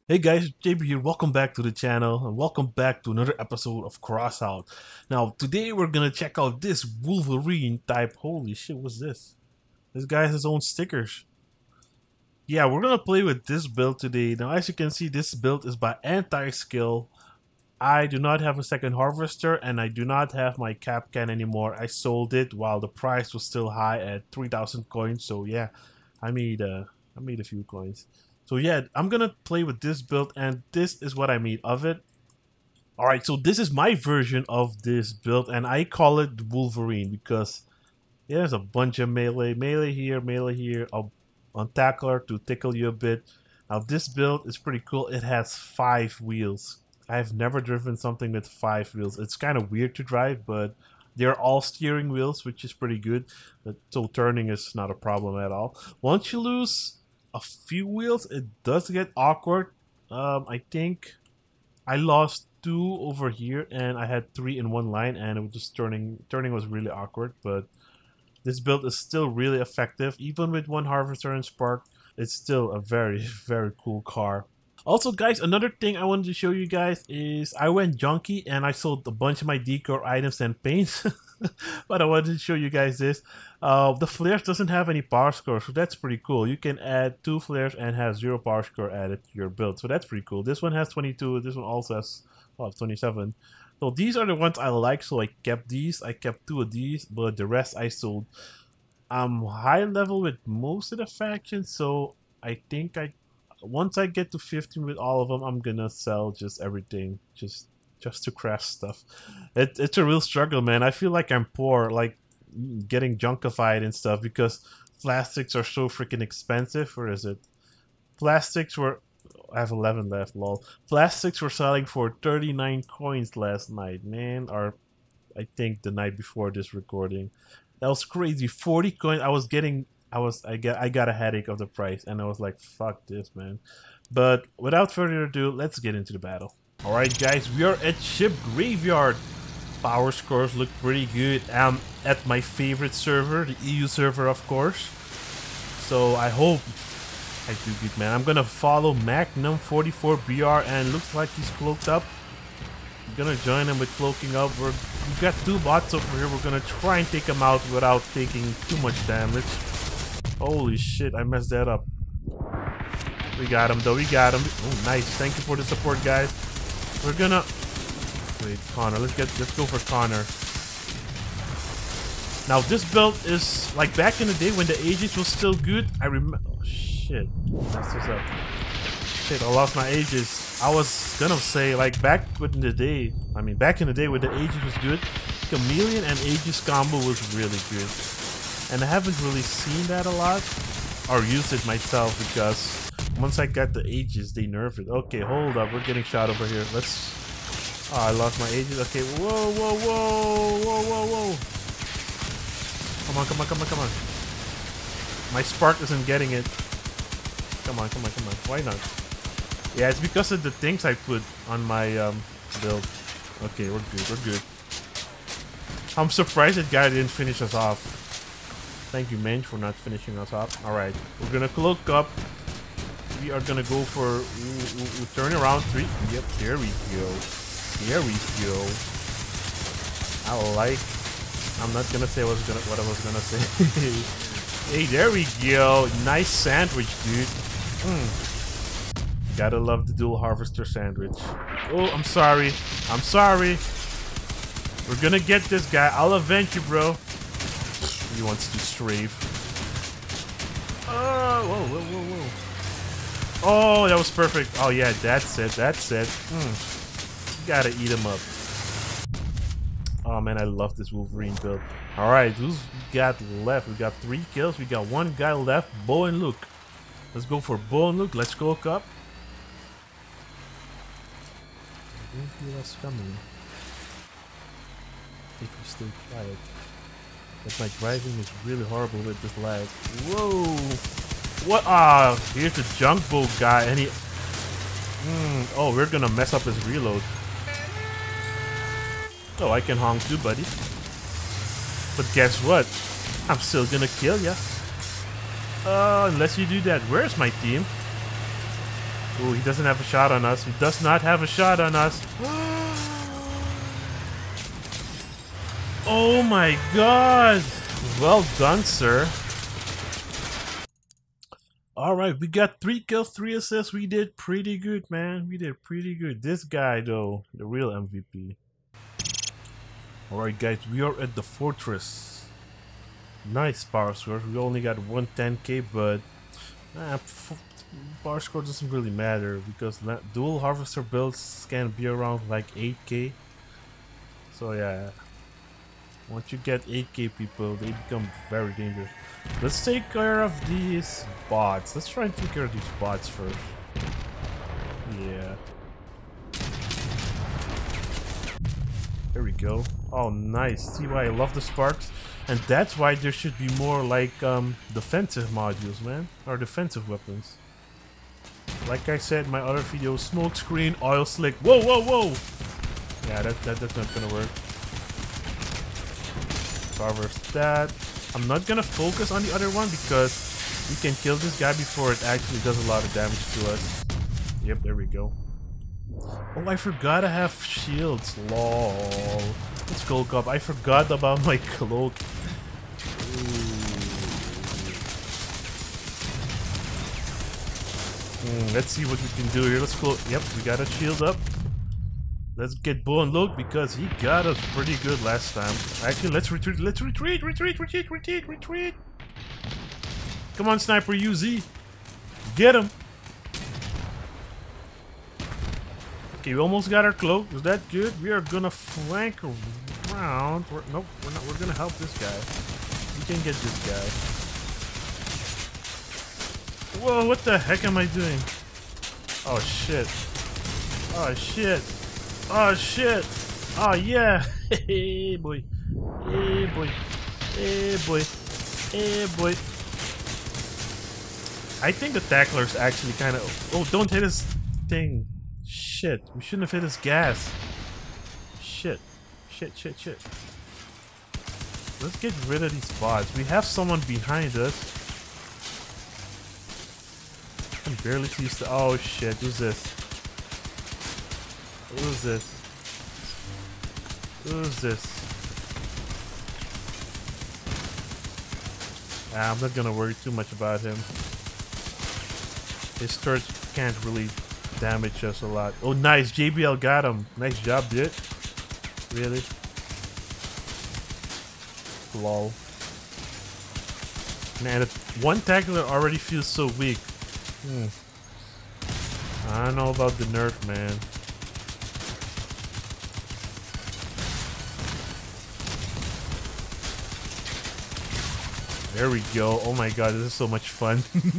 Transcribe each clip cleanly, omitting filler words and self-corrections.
Hey guys, JB here. Welcome back to the channel and welcome back to another episode of Crossout. Now, today we're gonna check out this Wolverine type. Holy shit, what's this? This guy has his own stickers. Yeah, we're gonna play with this build today. Now, as you can see, this build is by anti-skill. I do not have a second harvester and I do not have my cap can anymore. I sold it while the price was still high at 3,000 coins. So yeah, I made a few coins. So yeah, I'm gonna play with this build and this is what I made of it. Alright, so this is my version of this build and I call it Wolverine because yeah, there's a bunch of melee here, on tackler to tickle you a bit. Now this build is pretty cool. It has 5 wheels. I've never driven something with 5 wheels. It's kind of weird to drive, but they're all steering wheels, which is pretty good. So turning is not a problem at all. Once you lose a few wheels, it does get awkward. I think I lost 2 over here, and I had 3 in one line, and it was just turning was really awkward. But this build is still really effective, even with one harvester and spark. It's still a very very cool car. Also, guys, another thing I wanted to show you guys is I went junky and I sold a bunch of my decor items and paints. But I wanted to show you guys this. The flares doesn't have any power score, so that's pretty cool. You can add 2 flares and have 0 power score added to your build, so that's pretty cool. This one has 22, this one also has 27. So these are the ones I like, so I kept these. I kept 2 of these, but the rest I sold. I'm high level with most of the factions, so I think once I get to 15 with all of them, I'm gonna sell just everything, just to craft stuff. It's a real struggle, man. I feel like I'm poor, like getting junkified and stuff because plastics are so freaking expensive. Where is it? Plastics were. I have 11 left. Lol. Plastics were selling for 39 coins last night, man. Or I think the night before this recording. That was crazy. 40 coins. I got a headache of the price, and I was like, "Fuck this, man!" But without further ado, let's get into the battle. All right, guys, we are at Ship Graveyard. Power scores look pretty good. I'm at my favorite server, the EU server, of course. So I hope I do good, man. I'm gonna follow Magnum 44BR, and looks like he's cloaked up. I'm gonna join him with cloaking up. We've got 2 bots over here. We're gonna try and take him out without taking too much damage. Holy shit, I messed that up. We got him though, we got him. Oh, nice. Thank you for the support, guys. We're gonna... Wait, Connor. Let's go for Connor. Now, this build is like back in the day when the Aegis was still good. I remember... Oh, shit. Messed this up. Shit, I lost my Aegis. I was gonna say, like, back in the day when the Aegis was good, Chameleon and Aegis combo was really good. And I haven't really seen that a lot or used it myself because once I got the Aegis, they nerfed it. Okay, hold up. We're getting shot over here. Let's... Oh, I lost my Aegis. Okay, whoa, whoa, whoa, whoa, whoa, whoa. Come on, come on, come on, come on. My spark isn't getting it. Come on, come on, come on. Why not? Yeah, it's because of the things I put on my build. Okay, we're good, we're good. I'm surprised that guy didn't finish us off. Thank you, Mange, for not finishing us off. Alright, we're gonna cloak up. We are gonna go for... We'll turn around 3. Yep, there we go. There we go. I'm not gonna say what I was gonna say. Hey, there we go. Nice sandwich, dude. Gotta love the dual harvester sandwich. Oh, I'm sorry. I'm sorry. We're gonna get this guy. I'll avenge you, bro. He wants to strafe. Oh, whoa, whoa, whoa, whoa. Oh, that was perfect. Oh, yeah, that's it. That's it. Gotta eat him up. Oh, man, I love this Wolverine build. All right, who's we got left? We got 3 kills. We got 1 guy left, Bo and Luke. Let's go for Bo and Luke. Let's go up. I didn't feel us coming. If we stay quiet. But my driving is really horrible with this lag. Whoa! What? Ah, here's the junk boat guy, and he... Oh, we're gonna mess up his reload. Oh, I can honk too, buddy. But guess what? I'm still gonna kill ya. Unless you do that. Where's my team? Ooh, he doesn't have a shot on us. He does not have a shot on us. Oh my god! Well done, sir. Alright, we got 3 kills, 3 assists. We did pretty good, man. We did pretty good. This guy, though, the real MVP. Alright, guys, we are at the fortress. Nice power score. We only got 110k, but power score doesn't really matter because dual harvester builds can be around like 8k. So, yeah. Once you get 8k people, they become very dangerous. Let's take care of these bots. Let's try and take care of these bots first. Yeah. There we go. Oh, nice. See why I love the sparks? And that's why there should be more like defensive modules, man. Or defensive weapons. Like I said in my other video, smoke screen, oil slick. Whoa, whoa, whoa! Yeah, that's not gonna work. Covers that. I'm not gonna focus on the other one because we can kill this guy before it actually does a lot of damage to us. Yep, there we go. Oh, I forgot I have shields. Lol. Let's go up. I forgot about my cloak. Let's see what we can do here. Let's go. Yep, we got a shield up. Let's get Bo and Luke because he got us pretty good last time. Actually, let's retreat. Let's retreat. Retreat. Come on, Sniper UZ. Get him. Okay, we almost got our cloak. Is that good? We are gonna flank around. Nope, we're not. We're gonna help this guy. We can get this guy. Whoa, what the heck am I doing? Oh shit. Oh shit. Oh shit! Oh yeah! Hey boy! Hey boy! Hey boy! Hey boy! I think the tackler's actually kind of. Oh, don't hit his thing! Shit! We shouldn't have hit his gas. Shit! Shit! Let's get rid of these bots. We have someone behind us. I can barely see. Oh shit! Who's this? Who's this? Who's this? I'm not gonna worry too much about him. His turret can't really damage us a lot. Oh, nice! JBL got him. Nice job, dude. Really? Lol. Man, one tackler already feels so weak. I don't know about the nerf, man. There we go. Oh my god, this is so much fun.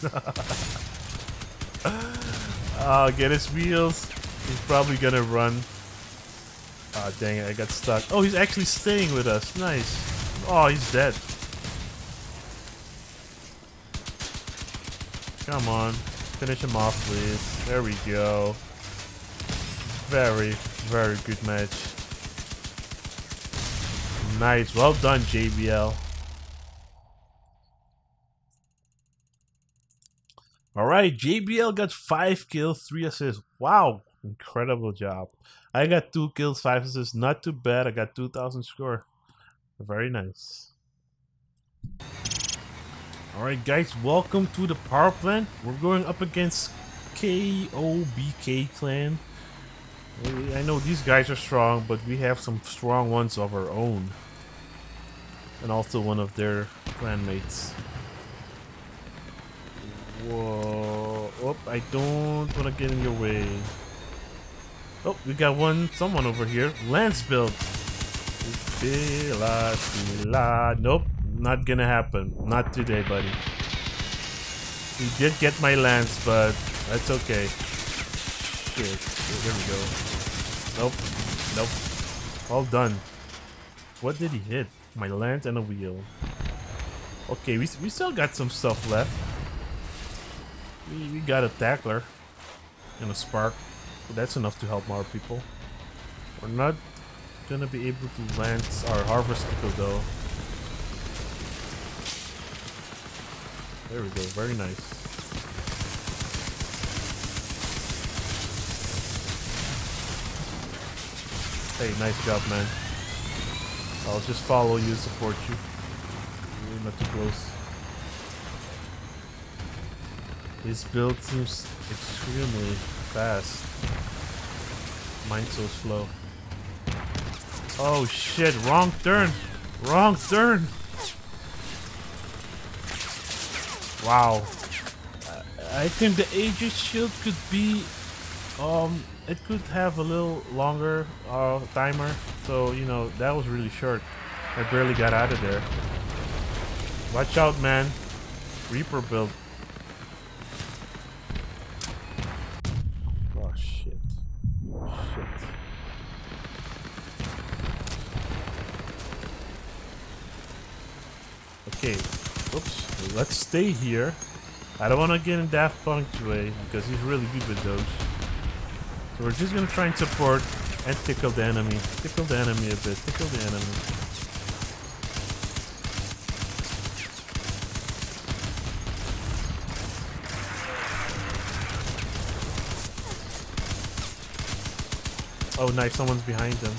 Oh, get his wheels. He's probably gonna run. Oh, dang it, I got stuck. Oh, he's actually staying with us. Nice. Oh, he's dead. Come on. Finish him off, please. There we go. Very, very good match. Nice. Well done, JBL. Alright, JBL got 5 kills, 3 assists. Wow, incredible job. I got 2 kills, 5 assists. Not too bad. I got 2,000 score. Very nice. Alright guys, welcome to the power plant. We're going up against KOBK clan. I know these guys are strong, but we have some strong ones of our own. And also one of their clanmates. Whoa. Oh, I don't want to get in your way. Oh, we got someone over here. Lance build. Nope, not gonna happen. Not today, buddy. He did get my lance, but that's okay. Shit. Here we go. Nope. All done. What did he hit? My lance and a wheel. Okay, we still got some stuff left. We got a tackler and a spark. So that's enough to help our people. We're not gonna be able to lance our harvest people though. There we go, very nice. Hey, nice job, man. I'll just follow you, support you. You're not too close. His build seems extremely fast. Mine's so slow. Oh shit, wrong turn! Wrong turn! Wow. I think the Aegis shield could be... it could have a little longer timer. So, you know, that was really short. I barely got out of there. Watch out, man. Reaper build. Oh shit. Shit. Okay. Oops. Let's stay here. I don't want to get in Daft Punk's way because he's really good with those. So we're just gonna try and support and tickle the enemy. Tickle the enemy a bit. Tickle the enemy. Oh, nice. Someone's behind him.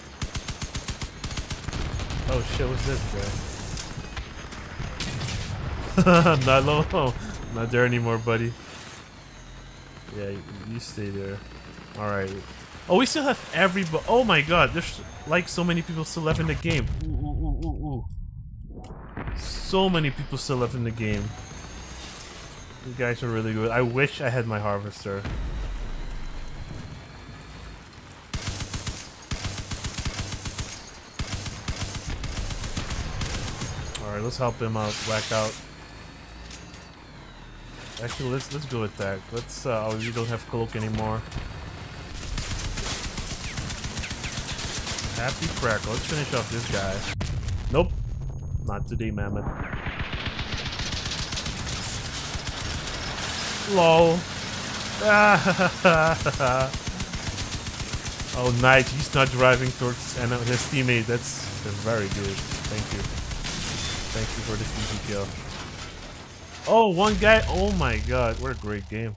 Oh shit, what's this guy? Not low. Not there anymore, buddy. Yeah, you stay there. Alright. Oh, we still have everybody. Oh my god, there's like so many people still left in the game. Ooh. So many people still left in the game. You guys are really good. I wish I had my harvester. Alright, let's help him out. Whack out. Actually, let's go attack. Let's oh, you don't have cloak anymore. Happy crackle. Let's finish off this guy. Nope. Not today, mammoth. Lol. Oh, nice. He's not driving towards his teammate. That's very good. Thank you. Thank you for this easy kill. Oh, one guy. Oh my god. What a great game.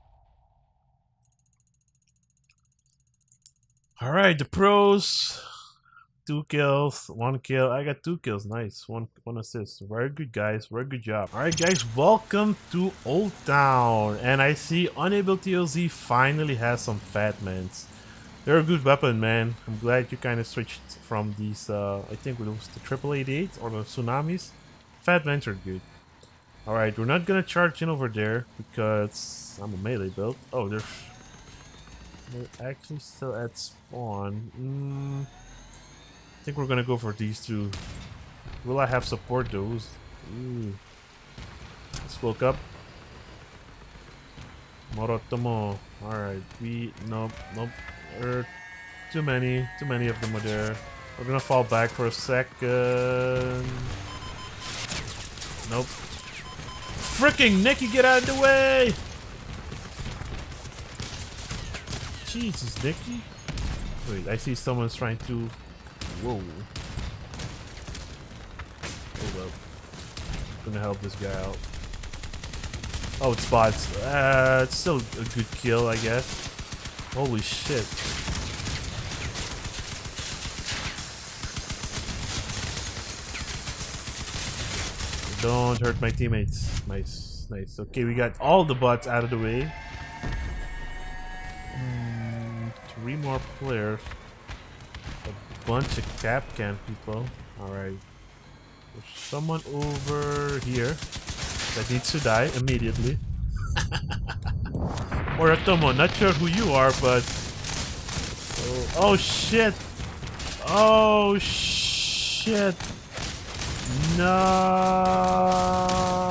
Alright, the pros. 2 kills, 1 kill. I got 2 kills. Nice. One assist. Very good, guys. Very good job. Alright, guys. Welcome to Old Town. And I see Unable TLZ finally has some Fat Mans. They're a good weapon, man. I'm glad you kind of switched from these, I think it was the 8888 or the Tsunamis. Fat Mans are good. Alright, we're not gonna charge in over there because I'm a melee build. Oh, they're actually still at spawn. I think we're gonna go for these two. Will I have support those? Let's woke up. Morotomo. Alright, nope. Too many of them are there. We're gonna fall back for a second. Nope. Freaking Nicky, get out of the way! Jesus, Nicky. Wait, I see someone's trying to... Whoa. Hold up. Gonna help this guy out. Oh, it's bots. It's still a good kill, I guess. Holy shit. Don't hurt my teammates. Nice, nice. Okay, we got all the bots out of the way. 3 more players. A bunch of Capcan people. Alright. There's someone over here that needs to die immediately. Or Atomo, not sure who you are, but... Oh shit! Oh shit! No!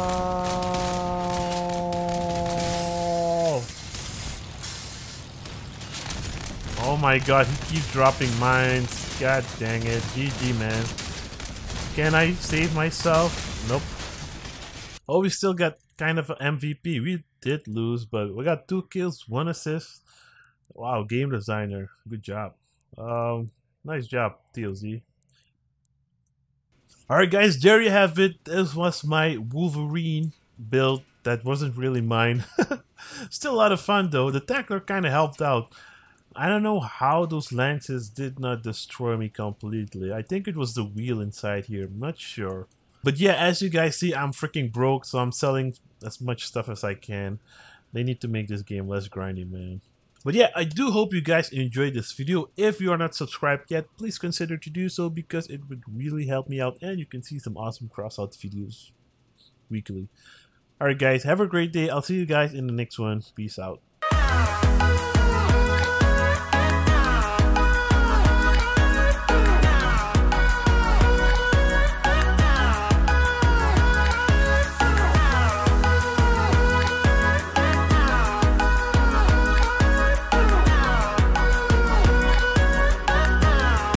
Oh my god, he keeps dropping mines. God dang it. GG, man. Can I save myself? Nope. Oh, we still got kind of an MVP. We did lose, but we got 2 kills, 1 assist. Wow, game designer. Good job. Nice job, TLZ. Alright guys, there you have it. This was my Wolverine build. That wasn't really mine. Still a lot of fun though. The tackler kind of helped out. I don't know how those lances did not destroy me completely. I think it was the wheel inside here. I'm not sure. But yeah, as you guys see, I'm freaking broke, so I'm selling as much stuff as I can. They need to make this game less grindy, man. But yeah, I do hope you guys enjoyed this video. If you are not subscribed yet, please consider to do so because it would really help me out and you can see some awesome Crossout videos weekly. Alright guys, have a great day. I'll see you guys in the next one. Peace out.